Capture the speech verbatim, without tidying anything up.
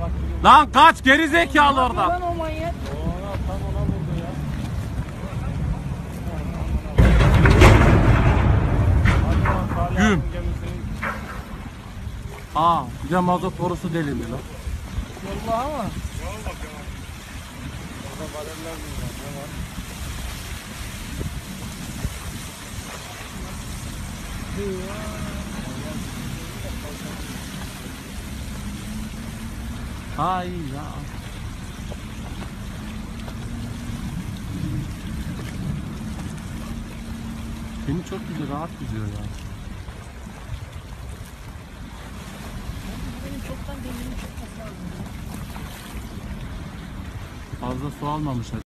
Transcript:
Lan kaç geri zekalı orada. Lan o manyak. Ona tam ona vurdu ya. Güm. Aa, bir de mazot borusu delindi lan. Vallahi ama. Orada bariller mi var? Ne var? Ha iyi ya. Beni çok güzel, rahat gidiyor ya. Benim çoktan deliğimi çıkması lazım. Fazla su almamış.